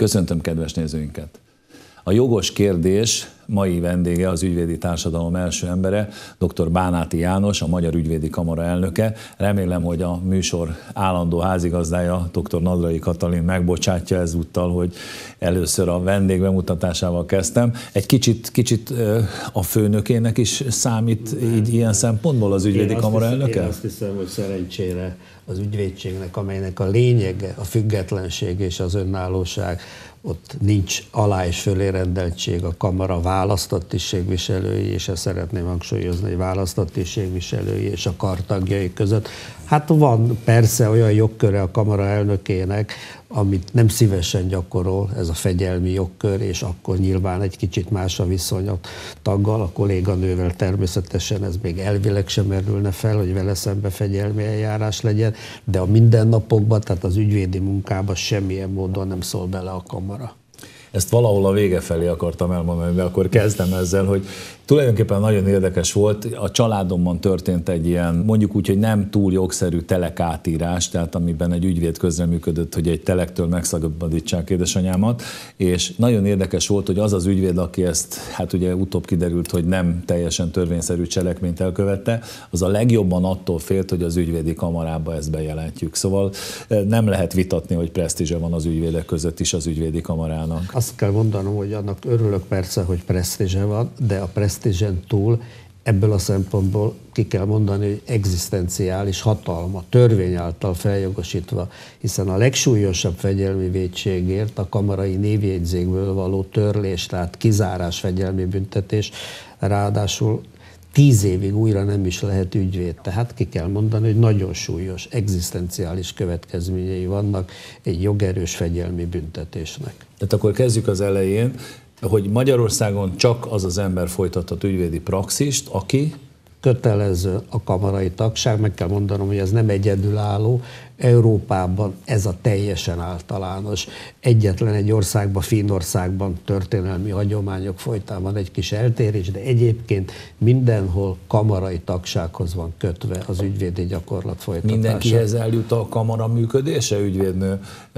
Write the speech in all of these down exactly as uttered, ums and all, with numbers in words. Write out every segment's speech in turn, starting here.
Köszöntöm kedves nézőinket! A jogos kérdés mai vendége, az ügyvédi társadalom első embere, dr. Bánáti János, a Magyar Ügyvédi Kamara elnöke. Remélem, hogy a műsor állandó házigazdája, dr. Nadrai Katalin megbocsátja ezúttal, hogy először a vendég bemutatásával kezdtem. Egy kicsit, kicsit a főnökének is számít így ilyen szempontból az Ügyvédi Kamara elnöke? Én azt hiszem, hogy szerencsére az ügyvédségnek, amelynek a lényege, a függetlenség és az önállóság, ott nincs alá- és fölérendeltség, a kamara választott tisztségviselői, és ezt szeretném hangsúlyozni, hogy választott tisztségviselői és a kartagjai között. Hát van persze olyan jogköre a kamara elnökének, amit nem szívesen gyakorol, ez a fegyelmi jogkör, és akkor nyilván egy kicsit más a viszony a taggal, a kolléganővel természetesen ez még elvileg sem merülne fel, hogy vele szembe fegyelmi eljárás legyen, de a mindennapokban, tehát az ügyvédi munkában semmilyen módon nem szól bele a kamara. Ezt valahol a vége felé akartam elmondani, de akkor kezdem ezzel, hogy tulajdonképpen nagyon érdekes volt. A családomban történt egy ilyen, mondjuk úgy, hogy nem túl jogszerű telekátírás, tehát amiben egy ügyvéd közreműködött, hogy egy telektől megszabadítsák édesanyámat, és nagyon érdekes volt, hogy az az ügyvéd, aki ezt, hát ugye utóbb kiderült, hogy nem teljesen törvényszerű cselekményt elkövette, az a legjobban attól félt, hogy az ügyvédi kamarába ezt bejelentjük. Szóval nem lehet vitatni, hogy presztízse van az ügyvédek között is az ügyvédi kamarának. Azt kell mondanom, hogy annak örülök persze, hogy presztízse van, de a presztízsen túl ebből a szempontból ki kell mondani, hogy egzisztenciális hatalma, törvény által feljogosítva, hiszen a legsúlyosabb fegyelmi vétségért a kamarai névjegyzékből való törlés, tehát kizárás fegyelmi büntetés, ráadásul tíz évig újra nem is lehet ügyvéd. Tehát ki kell mondani, hogy nagyon súlyos, egzisztenciális következményei vannak egy jogerős fegyelmi büntetésnek. Tehát akkor kezdjük az elején, hogy Magyarországon csak az az ember folytathat ügyvédi praxist, aki... Kötelező a kamarai tagság, meg kell mondanom, hogy ez nem egyedülálló. Európában ez a teljesen általános. Egyetlen egy országban, Finnországban történelmi hagyományok folytán van egy kis eltérés, de egyébként mindenhol kamarai tagsághoz van kötve az ügyvédi gyakorlat folytatása. Mindenkihez eljut a kamara működése, ügyvédnő?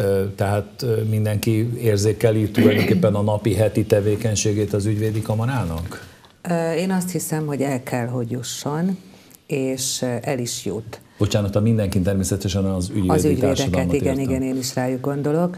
Tehát mindenki érzékeli tulajdonképpen a napi, heti tevékenységét az ügyvédi kamarának? Én azt hiszem, hogy el kell, hogy jusson, és el is jut. Bocsánat, a mindenkin természetesen az ügyvédi Az ügyvédeket, társadalmat igen, értem. igen, én is rájuk gondolok.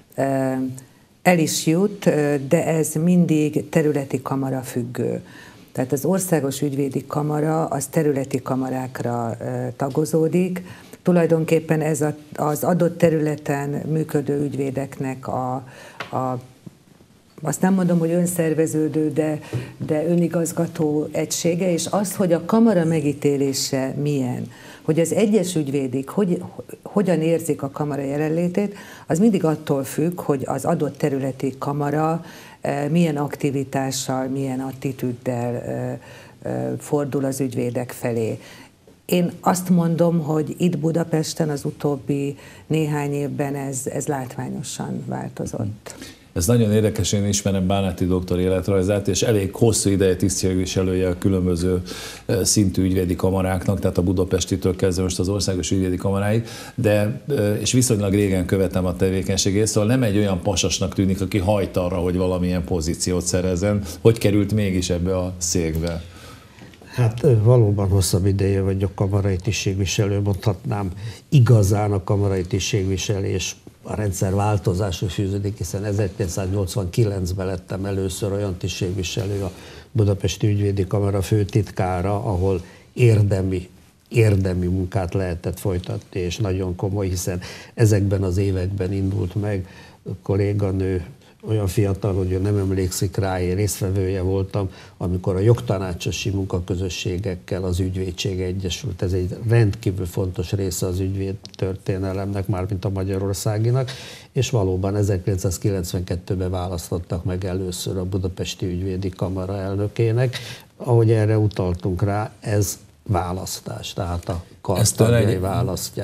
El is jut, de ez mindig területi kamara függő. Tehát az Országos Ügyvédi Kamara az területi kamarákra tagozódik. Tulajdonképpen ez a, az adott területen működő ügyvédeknek a, a azt nem mondom, hogy önszerveződő, de, de önigazgató egysége, és az, hogy a kamara megítélése milyen, hogy az egyes ügyvédik hogy, hogyan érzik a kamara jelenlétét, az mindig attól függ, hogy az adott területi kamara milyen aktivitással, milyen attitűddel fordul az ügyvédek felé. Én azt mondom, hogy itt Budapesten az utóbbi néhány évben ez, ez látványosan változott. Ez nagyon érdekes, én ismerem Bánáti doktor életrajzát, és elég hosszú ideje tisztségviselője a különböző szintű ügyvédi kamaráknak, tehát a budapestitől kezdve most az Országos Ügyvédi Kamaráig, de, és viszonylag régen követem a tevékenységét, szóval nem egy olyan pasasnak tűnik, aki hajt arra, hogy valamilyen pozíciót szerezzen. Hogy került mégis ebbe a székbe? Hát valóban hosszabb ideje vagyok kamarai tisztségviselő, mondhatnám igazán a kamarai tisztségviselés a rendszer változásra fűződik, hiszen ezerkilencszáznyolcvankilencben lettem először olyan tisztségviselő a Budapesti Ügyvédi Kamara főtitkára, ahol érdemi, érdemi munkát lehetett folytatni, és nagyon komoly, hiszen ezekben az években indult meg a kolléganő, olyan fiatal, hogy ő nem emlékszik rá, én résztvevője voltam, amikor a jogtanácsosi munkaközösségekkel az ügyvédség egyesült. Ez egy rendkívül fontos része az ügyvéd történelemnek, mármint a magyarországinak, és valóban ezerkilencszázkilencvenkettőben választottak meg először a Budapesti Ügyvédi Kamara elnökének. Ahogy erre utaltunk rá, ez választás, tehát a kartagjai választják.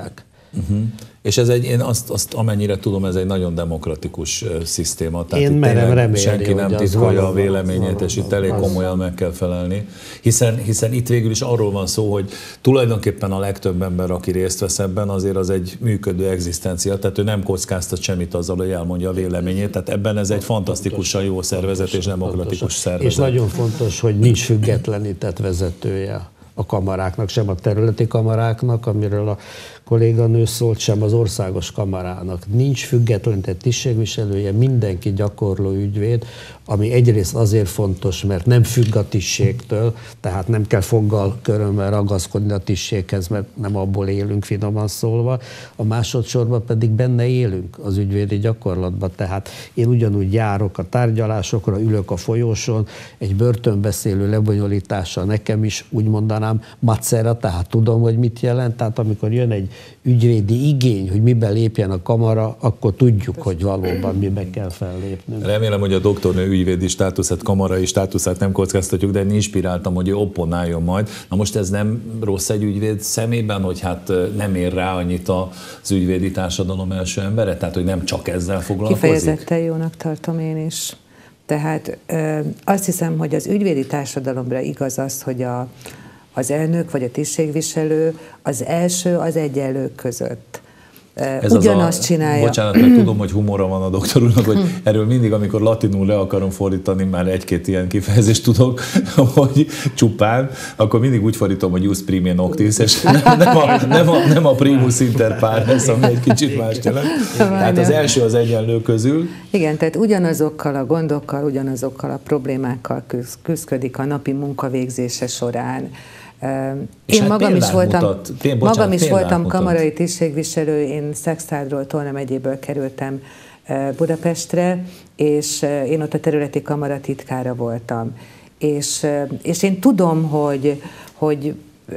Uh-huh. És ez egy, én azt, azt amennyire tudom, ez egy nagyon demokratikus uh, szisztéma. Tehát én merem remélni, senki nem titkolja a véleményét, és itt elég komolyan meg kell felelni. Hiszen, hiszen itt végül is arról van szó, hogy tulajdonképpen a legtöbb ember, aki részt vesz ebben, azért az egy működő egzisztencia, tehát ő nem kockáztat semmit azzal, hogy elmondja a véleményét. Tehát ebben ez egy fantasztikusan jó szervezet és demokratikus szervezet. És nagyon fontos, hogy nincs függetlenített vezetője a kamaráknak, sem a területi kamaráknak, amiről a kolléganő szólt, sem az országos kamarának. Nincs függetlenített tisztségviselője, mindenki gyakorló ügyvéd, ami egyrészt azért fontos, mert nem függ a tisztségtől, tehát nem kell foggal körömmel ragaszkodni a tisztséghez, mert nem abból élünk, finoman szólva. A másodszorban pedig benne élünk az ügyvédi gyakorlatban, tehát én ugyanúgy járok a tárgyalásokra, ülök a folyóson, egy börtönbeszélő lebonyolítása nekem is úgy mondanám macera, tehát tudom, hogy mit jelent, tehát amikor jön egy ügyvédi igény, hogy miben lépjen a kamara, akkor tudjuk, hogy valóban miben kell fellépnünk. Remélem, hogy a doktornő ügyvédi státuszát, kamarai státuszát nem kockáztatjuk, de én inspiráltam, hogy ő opponáljon majd. Na most ez nem rossz egy ügyvéd szemében, hogy hát nem ér rá annyit az ügyvédi társadalom első embere? Tehát, hogy nem csak ezzel foglalkozik? Kifejezetten jónak tartom én is. Tehát azt hiszem, hogy az ügyvédi társadalomra igaz az, hogy a az elnök vagy a tisztségviselő az első az egyenlők között. Ez ugyanazt csinálja. Bocsánat, mert tudom, hogy humora van a doktor úrnak, hogy erről mindig, amikor latinul le akarom fordítani, már egy-két ilyen kifejezést tudok, hogy csupán, akkor mindig úgy fordítom, hogy jus prime noctis, és nem, nem, a, nem, a, nem a primus inter pares, ami egy kicsit más jelent. Tehát az első az egyenlő közül. Igen, tehát ugyanazokkal a gondokkal, ugyanazokkal a problémákkal küszködik a napi munkavégzése során. Én hát magam is voltam, mutat, Tén, bocsánat, magam is voltam mutat. kamarai tisztségviselő, én Szekszárról, Tolna megyéből kerültem Budapestre, és én ott a területi kamara titkára voltam. És, és én tudom, hogy, hogy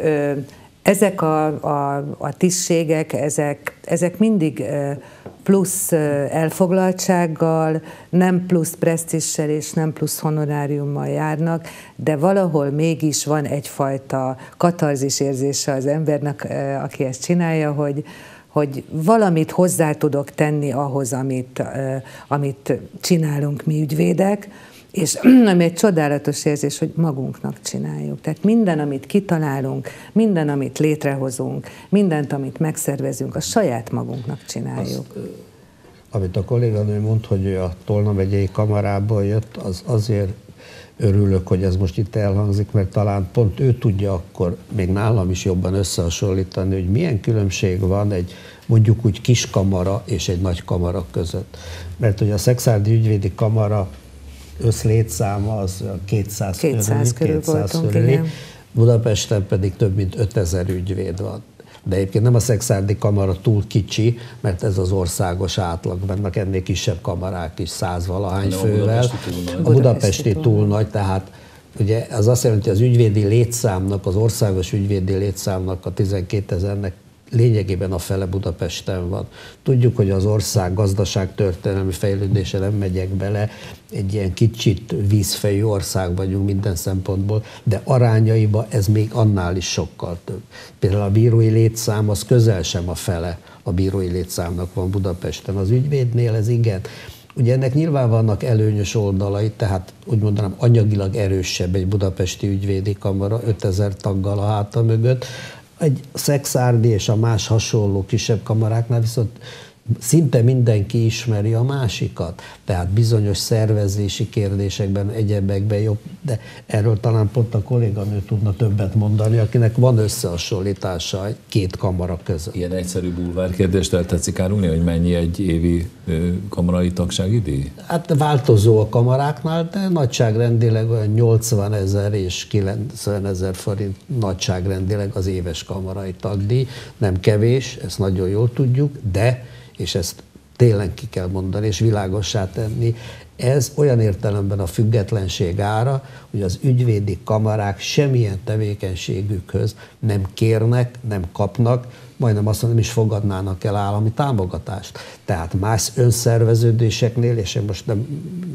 ezek a, a, a tisztségek, ezek, ezek mindig plusz elfoglaltsággal, nem plusz presztissel és nem plusz honoráriummal járnak, de valahol mégis van egyfajta katarzis érzése az embernek, aki ezt csinálja, hogy, hogy valamit hozzá tudok tenni ahhoz, amit, amit csinálunk mi ügyvédek, és ami egy csodálatos érzés, hogy magunknak csináljuk. Tehát minden, amit kitalálunk, minden, amit létrehozunk, mindent, amit megszervezünk, a saját magunknak csináljuk. Azt, amit a kolléganő mond, hogy ő a Tolna megyei kamarából jött, az azért örülök, hogy ez most itt elhangzik, mert talán pont ő tudja akkor még nálam is jobban összehasonlítani, hogy milyen különbség van egy mondjuk úgy kis kamara és egy nagy kamara között. Mert hogy a szekszárdi ügyvédi kamara összlétszáma az kétszáz, kétszáz körül, kétszáz voltunk, körüli, igen. Budapesten pedig több mint ötezer ügyvéd van. De egyébként nem a szekszárdi kamara túl kicsi, mert ez az országos átlag, vannak ennél kisebb kamarák is, száz valahány fővel. A budapesti túl nagy, tehát ugye az azt jelenti, hogy az ügyvédi létszámnak, az országos ügyvédi létszámnak a tizenkétezernek lényegében a fele Budapesten van. Tudjuk, hogy az ország gazdaságtörténelmi fejlődése, nem megyek bele, egy ilyen kicsit vízfejű ország vagyunk minden szempontból, de arányaiban ez még annál is sokkal több. Például a bírói létszám az közel sem a fele a bírói létszámnak van Budapesten. Az ügyvédnél ez igen. Ugye ennek nyilván vannak előnyös oldalai, tehát úgy mondanám anyagilag erősebb egy budapesti ügyvédi kamara, ötezer taggal a háta mögött. Egy szekszárdi és a más hasonló kisebb kamaráknál viszont szinte mindenki ismeri a másikat, tehát bizonyos szervezési kérdésekben, egyebekben jobb, de erről talán pont a kolléganő tudna többet mondani, akinek van összehasonlítása két kamara között. Ilyen egyszerű bulvárkérdést el tetszik árulni, hogy mennyi egy évi kamarai tagsági díj? Hát változó a kamaráknál, de nagyságrendileg olyan nyolcvanezer és kilencvenezer forint nagyságrendileg az éves kamarai tagdíj. Nem kevés, ezt nagyon jól tudjuk, de és ezt tényleg ki kell mondani, és világossá tenni, ez olyan értelemben a függetlenség ára, hogy az ügyvédi kamarák semmilyen tevékenységükhöz nem kérnek, nem kapnak, majdnem azt mondom, is fogadnának el állami támogatást. Tehát más önszerveződéseknél, és én most nem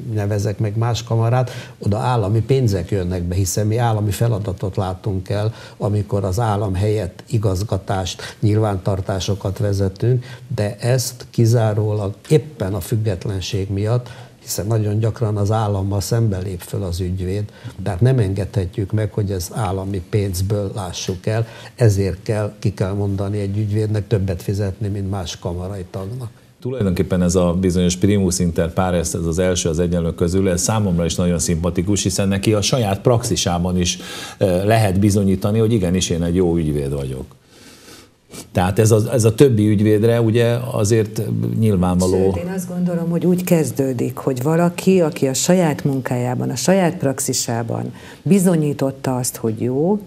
nevezek meg más kamarát, oda állami pénzek jönnek be, hiszen mi állami feladatot látunk el, amikor az állam helyett igazgatást, nyilvántartásokat vezetünk, de ezt kizárólag éppen a függetlenség miatt, hiszen nagyon gyakran az állammal szembe lép föl az ügyvéd, tehát nem engedhetjük meg, hogy ez állami pénzből lássuk el, ezért kell, ki kell mondani egy ügyvédnek többet fizetni, mint más kamarai tagnak. Tulajdonképpen ez a bizonyos primus inter pares, ez az első az egyenlők közül, ez számomra is nagyon szimpatikus, hiszen neki a saját praxisában is lehet bizonyítani, hogy igenis én egy jó ügyvéd vagyok. Tehát ez a, ez a többi ügyvédre ugye azért nyilvánvaló. Sőt, én azt gondolom, hogy úgy kezdődik, hogy valaki, aki a saját munkájában, a saját praxisában bizonyította azt, hogy jó,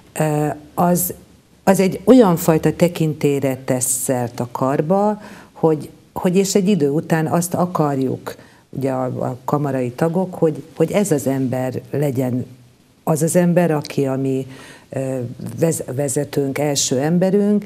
az, az egy olyan fajta tekintélyre tesz szert a karba, hogy, hogy és egy idő után azt akarjuk, ugye a, a kamarai tagok, hogy, hogy ez az ember legyen az az ember, aki a mi vezetőnk, első emberünk,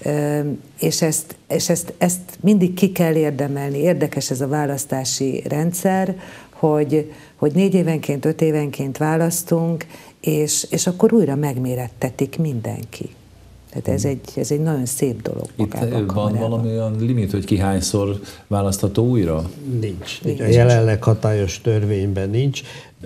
és, ezt, és ezt, ezt mindig ki kell érdemelni. Érdekes ez a választási rendszer, hogy, hogy négy évenként, öt évenként választunk, és, és akkor újra megmérettetik mindenki. Tehát ez egy, ez egy nagyon szép dolog. Itt van valami olyan limit, hogy ki hányszor választható újra? Nincs. nincs. A jelenleg hatályos törvényben nincs.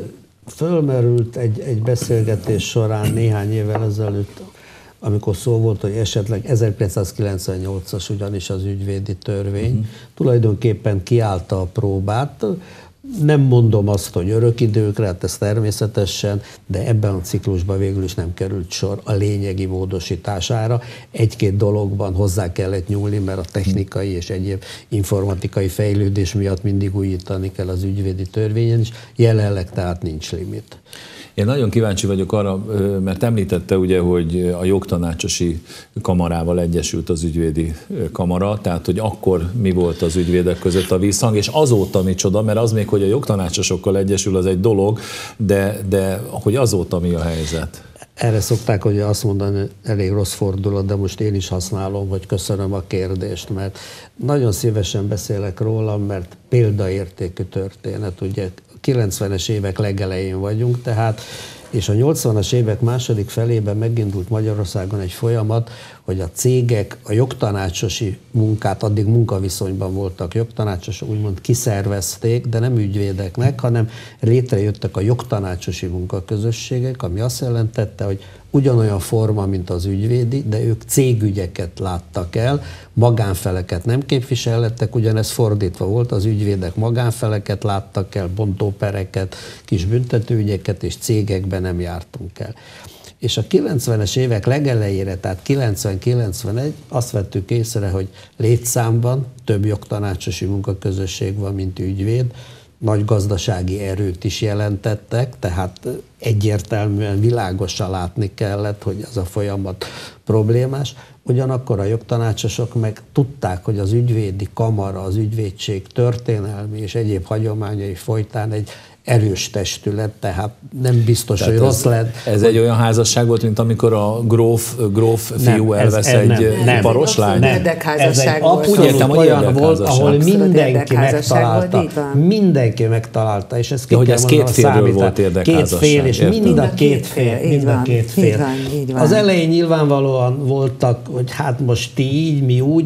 Fölmerült egy, egy beszélgetés során néhány évvel ezelőtt, amikor szó volt, hogy esetleg ezerkilencszázkilencvennyolcas ugyanis az ügyvédi törvény, uh-huh. tulajdonképpen kiállta a próbát. Nem mondom azt, hogy örök időkre, hát ez természetesen, de ebben a ciklusban végül is nem került sor a lényegi módosítására. Egy-két dologban hozzá kellett nyúlni, mert a technikai és egyéb informatikai fejlődés miatt mindig újítani kell az ügyvédi törvényen is. Jelenleg tehát nincs limit. Én nagyon kíváncsi vagyok arra, mert említette ugye, hogy a jogtanácsosi kamarával egyesült az ügyvédi kamara, tehát hogy akkor mi volt az ügyvédek között a visszhang, és azóta micsoda, mert az még, hogy a jogtanácsosokkal egyesül, az egy dolog, de, de hogy azóta mi a helyzet? Erre szokták, hogy azt mondani, elég rossz fordulat, de most én is használom, hogy köszönöm a kérdést, mert nagyon szívesen beszélek róla, mert példaértékű történet, ugye kilencvenes évek legelején vagyunk, tehát, és a nyolcvanas évek második felében megindult Magyarországon egy folyamat, hogy a cégek a jogtanácsosi munkát, addig munkaviszonyban voltak jogtanácsosok, úgymond kiszervezték, de nem ügyvédeknek, hanem létrejöttek a jogtanácsosi munkaközösségek, ami azt jelentette, hogy ugyanolyan forma, mint az ügyvédi, de ők cégügyeket láttak el, magánfeleket nem képviselhettek, ugyanez fordítva volt, az ügyvédek magánfeleket láttak el, bontópereket, kis büntetőügyeket, és cégekben nem jártunk el. És a kilencvenes évek legelejére, tehát kilencven-kilencvenegy azt vettük észre, hogy létszámban több jogtanácsosi munkaközösség van, mint ügyvéd, nagy gazdasági erőt is jelentettek, tehát egyértelműen világosan látni kellett, hogy ez a folyamat problémás. Ugyanakkor a jogtanácsosok meg tudták, hogy az ügyvédi kamara, az ügyvédség történelmi és egyéb hagyományai folytán egy erős testület, tehát nem biztos, tehát hogy rossz lett. Ez hogy... egy olyan házasság volt, mint amikor a gróf, gróf fiú nem, elvesz ez, egy nem, paroslány? Nem, érdekházasság volt. Úgy értem, olyan volt, ahol mindenki megtalálta. Mindenki megtalálta, és ez ki hogy ez két félről volt érdekházasság. Két fél, és mind a két fél. Mind a két fél. Az elején nyilvánvalóan voltak, hogy hát most ti így, mi úgy,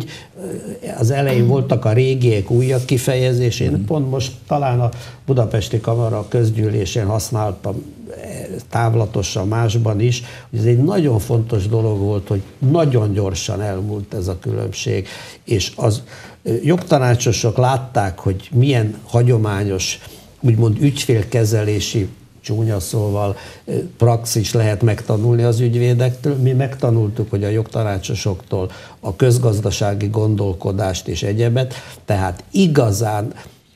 az elején voltak a régiek, újak kifejezés. Én pont most talán a Budapesti Kamara közgyűlésén használtam távlatosan másban is, hogy ez egy nagyon fontos dolog volt, hogy nagyon gyorsan elmúlt ez a különbség, és az jogtanácsosok látták, hogy milyen hagyományos, úgymond ügyfélkezelési, csúnya szóval praxis lehet megtanulni az ügyvédektől. Mi megtanultuk, hogy a jogtanácsosoktól a közgazdasági gondolkodást és egyebet, tehát igazán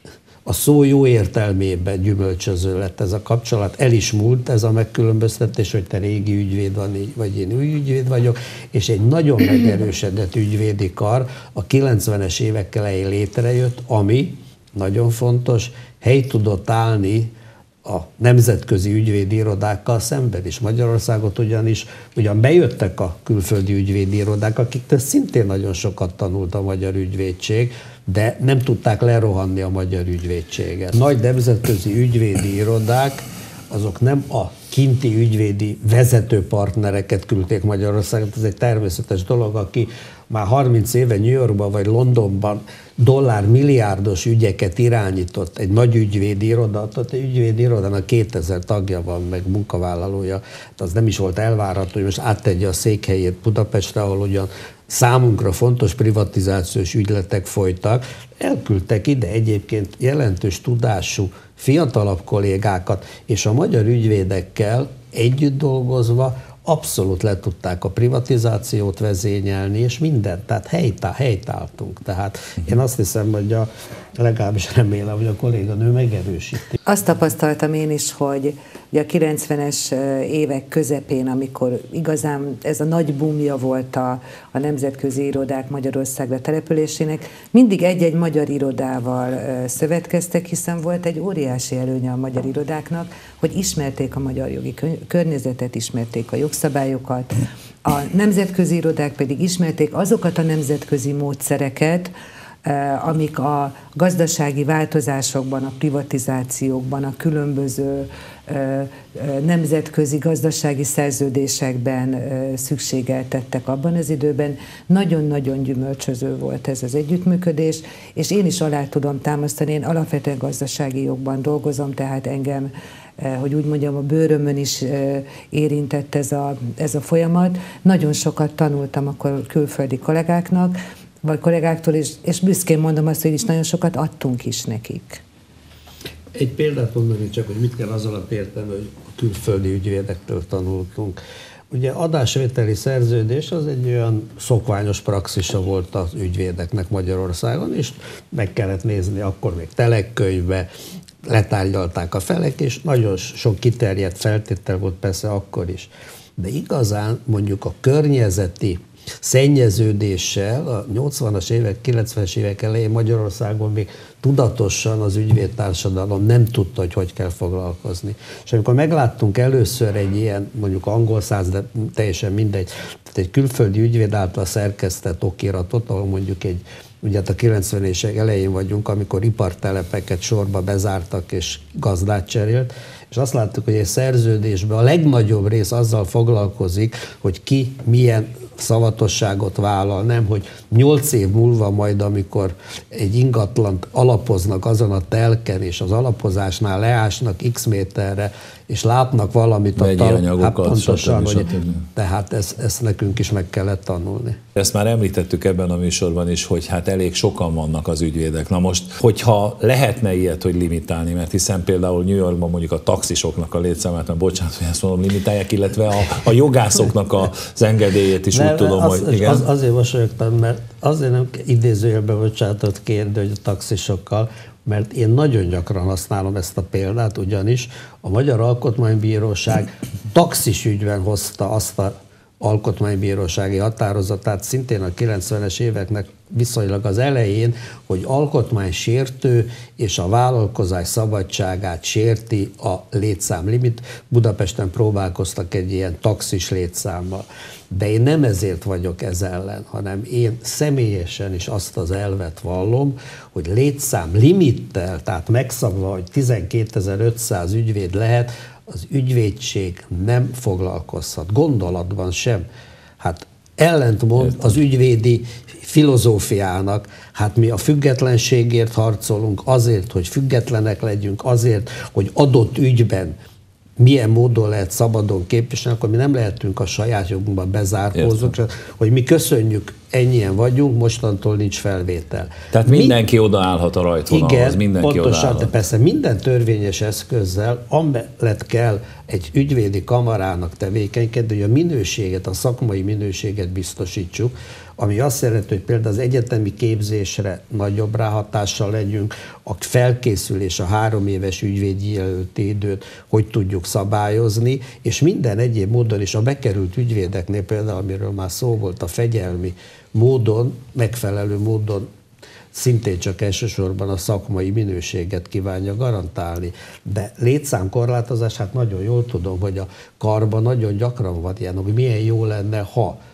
a szó jó értelmében gyümölcsöző lett ez a kapcsolat, el is múlt ez a megkülönböztetés, hogy te régi ügyvéd vagy, vagy én új ügyvéd vagyok, és egy nagyon megerősödött ügyvédi kar a kilencvenes évek elején létrejött, ami nagyon fontos, hely tudott állni a nemzetközi ügyvédi irodákkal szemben is. Magyarországot ugyanis ugyan bejöttek a külföldi ügyvédi irodák, akiktől szintén nagyon sokat tanult a magyar ügyvédség, de nem tudták lerohanni a magyar ügyvédséget. Nagy nemzetközi ügyvédi irodák, azok nem a kinti ügyvédi vezető partnereket küldték Magyarországon, ez egy természetes dolog, aki már harminc éve New Yorkban vagy Londonban dollár milliárdos ügyeket irányított, egy nagy ügyvédi iroda, ott egy ügyvédi irodának kétezer tagja van, meg munkavállalója, az nem is volt elvárható, hogy most áttegye a székhelyét Budapestre, ahol ugyan számunkra fontos privatizációs ügyletek folytak, elküldtek ide egyébként jelentős tudású fiatalabb kollégákat, és a magyar ügyvédekkel együtt dolgozva abszolút le tudták a privatizációt vezényelni, és mindent, tehát helytá, helytáltunk. Tehát én azt hiszem, hogy a, legalábbis remélem, hogy a kolléganő megerősíti. Azt tapasztaltam én is, hogy a kilencvenes évek közepén, amikor igazán ez a nagy boomja volt a, a nemzetközi irodák Magyarországra településének, mindig egy-egy magyar irodával szövetkeztek, hiszen volt egy óriási előnye a magyar irodáknak, hogy ismerték a magyar jogi környezetet, ismerték a jogszabályokat, a nemzetközi irodák pedig ismerték azokat a nemzetközi módszereket, amik a gazdasági változásokban, a privatizációkban, a különböző nemzetközi gazdasági szerződésekben szükségeltettek abban az időben. Nagyon-nagyon gyümölcsöző volt ez az együttműködés, és én is alá tudom támasztani, én alapvetően gazdasági jogban dolgozom, tehát engem, hogy úgy mondjam, a bőrömön is érintett ez a, ez a folyamat. Nagyon sokat tanultam akkor külföldi kollégáknak, vagy kollégáktól, és, és büszkén mondom azt, hogy is nagyon sokat adtunk is nekik. Egy példát mondani csak, hogy mit kell az alatt érteni, hogy a külföldi ügyvédektől tanultunk. Ugye adásvételi szerződés az egy olyan szokványos praxisa volt az ügyvédeknek Magyarországon, és meg kellett nézni akkor még telekkönyvbe, letárgyalták a felek, és nagyon sok kiterjedt feltétel volt persze akkor is. De igazán mondjuk a környezeti szennyeződéssel a nyolcvanas évek, kilencvenes évek elején Magyarországon még tudatosan az ügyvédtársadalom nem tudta, hogy hogy kell foglalkozni. És amikor megláttunk először egy ilyen, mondjuk angol száz, de teljesen mindegy, tehát egy külföldi ügyvéd által szerkesztett okiratot, ahol mondjuk egy, ugye a kilencvenes évek elején vagyunk, amikor ipartelepeket sorba bezártak és gazdát cserélt, és azt láttuk, hogy egy szerződésben a legnagyobb rész azzal foglalkozik, hogy ki milyen szavatosságot vállal, nem, hogy nyolc év múlva majd, amikor egy ingatlant alapoznak azon a telken, és az alapozásnál leásnak x méterre, és látnak valamit a tal- hát pontosan, hogy, tehát ezt, ezt nekünk is meg kellett tanulni. Ezt már említettük ebben a műsorban is, hogy hát elég sokan vannak az ügyvédek. Na most, hogyha lehetne ilyet, hogy limitálni, mert hiszen például New Yorkban mondjuk a taxisoknak a létszámát, mert bocsánat, hogy ezt mondom, limitálják, illetve a, a jogászoknak az engedélyét is úgy tudom, az, hogy igen. Az, azért mosolyogtam, mert azért nem idézőjelben bocsánatot kérni, hogy a taxisokkal, mert én nagyon gyakran használom ezt a példát, ugyanis a Magyar Alkotmánybíróság taxis ügyben hozta azt a alkotmánybírósági határozatát szintén a kilencvenes éveknek viszonylag az elején, hogy alkotmánysértő és a vállalkozás szabadságát sérti a létszámlimit. Budapesten próbálkoztak egy ilyen taxis létszámmal. De én nem ezért vagyok ez ellen, hanem én személyesen is azt az elvet vallom, hogy létszám limittel, tehát megszabva, hogy tizenkétezer-ötszáz ügyvéd lehet, az ügyvédség nem foglalkozhat, gondolatban sem. Hát ellentmond az ügyvédi filozófiának, hát mi a függetlenségért harcolunk, azért, hogy függetlenek legyünk, azért, hogy adott ügyben milyen módon lehet szabadon képviselni, akkor mi nem lehetünk a saját jogunkban bezárkózók, hogy mi köszönjük, ennyien vagyunk, mostantól nincs felvétel. Tehát mi, mindenki odaállhat a rajtvonalhoz, igen, mindenki pontosan, odaállhat. De persze minden törvényes eszközzel amellett kell egy ügyvédi kamarának tevékenykedni, hogy a minőséget, a szakmai minőséget biztosítsuk, ami azt jelenti, hogy például az egyetemi képzésre nagyobb ráhatással legyünk, a felkészülés, a három éves ügyvédi jelölti időt, hogy tudjuk szabályozni, és minden egyéb módon is a bekerült ügyvédeknél például, amiről már szó volt, a fegyelmi módon, megfelelő módon szintén csak elsősorban a szakmai minőséget kívánja garantálni. De létszámkorlátozás, hát nagyon jól tudom, hogy a karban nagyon gyakran van ilyen, hogy milyen jó lenne, ha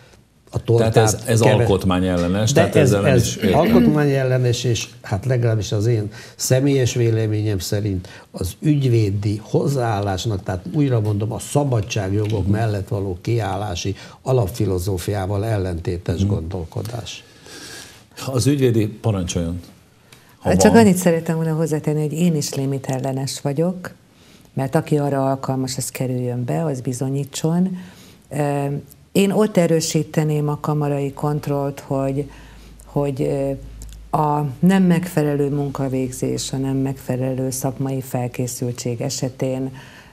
a tortát. Tehát ez, ez keves... alkotmányellenes, De tehát ez, ezzel nem ez is értem. alkotmányellenes, és hát legalábbis az én személyes véleményem szerint az ügyvédi hozzáállásnak, tehát újra mondom, a szabadságjogok hmm. mellett való kiállási alapfilozófiával ellentétes hmm. gondolkodás. Az ügyvédi parancsoljon. Ha Csak van. Annyit szeretem volna hozzátenni, hogy én is limitellenes vagyok, mert aki arra alkalmas, az kerüljön be, az bizonyítson. Én ott erősíteném a kamarai kontrollt, hogy, hogy a nem megfelelő munkavégzés, a nem megfelelő szakmai felkészültség esetén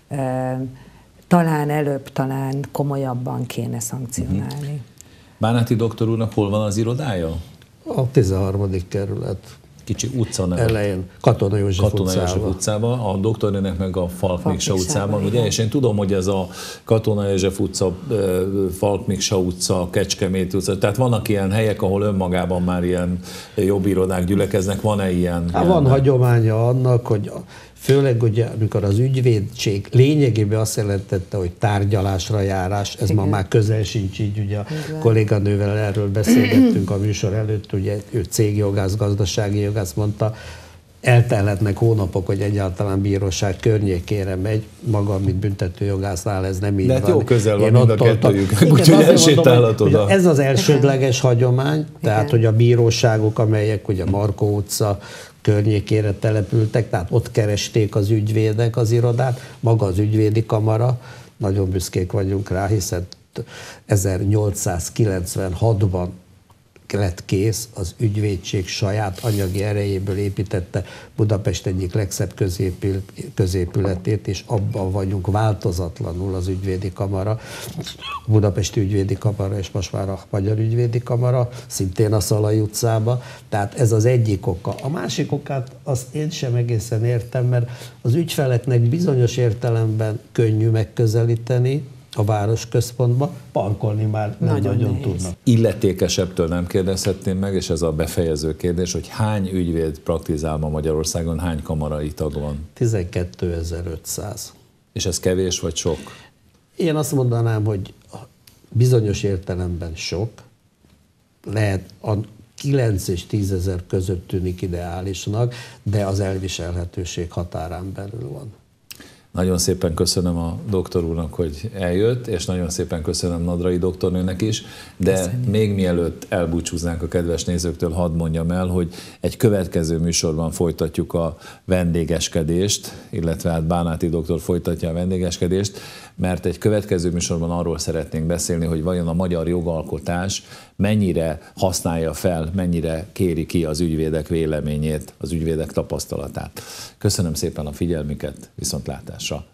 talán előbb, talán komolyabban kéne szankcionálni. Bánáti doktor úrnak hol van az irodája? A tizenharmadik kerület. Kicsi utca neve. Elején, Katona József Katona József utcában, a doktornőnek meg a Falk Miksa utcában, ugye? És én tudom, hogy ez a Katona József utca, Falk Miksa utca, Kecskemét utca, tehát vannak ilyen helyek, ahol önmagában már ilyen jobb irodák gyülekeznek, van-e ilyen? Há, van hagyománya annak, hogy főleg, ugye, amikor az ügyvédség lényegében azt jelentette, hogy tárgyalásra járás, ez Igen. ma már közel sincs így, ugye a Igen. kolléganővel erről beszélgettünk a műsor előtt, ugye ő cégjogász, gazdasági jogász mondta, eltelhetnek hónapok, hogy egyáltalán bíróság környékére megy, magam, mint büntetőjogásznál ez nem így De van. Jó közel van, mind a kettőjük, úgyhogy elsétálhat oda. Ez az elsődleges hagyomány, tehát Igen. hogy a bíróságok, amelyek ugye Markó utca környékére települtek, tehát ott keresték az ügyvédek az irodát, maga az ügyvédi kamara, nagyon büszkék vagyunk rá, hiszen ezernyolcszázkilencvenhatban lett kész, az ügyvédség saját anyagi erejéből építette Budapest egyik legszebb középül, középületét, és abban vagyunk változatlanul az ügyvédi kamara, Budapesti ügyvédi kamara, és most már a Magyar Ügyvédi Kamara, szintén a Szalai utcába, tehát ez az egyik oka. A másik okát azt én sem egészen értem, mert az ügyfeleknek bizonyos értelemben könnyű megközelíteni, a városközpontba, parkolni már nem nagyon, nagyon tudnak. Illetékesebbtől nem kérdezhetném meg, és ez a befejező kérdés, hogy hány ügyvéd praktizál ma Magyarországon, hány kamarai tag van? tizenkétezer-ötszáz. És ez kevés vagy sok? Én azt mondanám, hogy bizonyos értelemben sok, lehet a kilenc és tízezer között tűnik ideálisnak, de az elviselhetőség határán belül van. Nagyon szépen köszönöm a doktor úrnak, hogy eljött, és nagyon szépen köszönöm Nadrai doktornőnek is, de Köszönjük. Még mielőtt elbúcsúznánk a kedves nézőktől, hadd mondjam el, hogy egy következő műsorban folytatjuk a vendégeskedést, illetve hát Bánáti doktor folytatja a vendégeskedést, mert egy következő műsorban arról szeretnénk beszélni, hogy vajon a magyar jogalkotás mennyire használja fel, mennyire kéri ki az ügyvédek véleményét, az ügyvédek tapasztalatát. Köszönöm szépen a figyelmüket, viszontlátásra!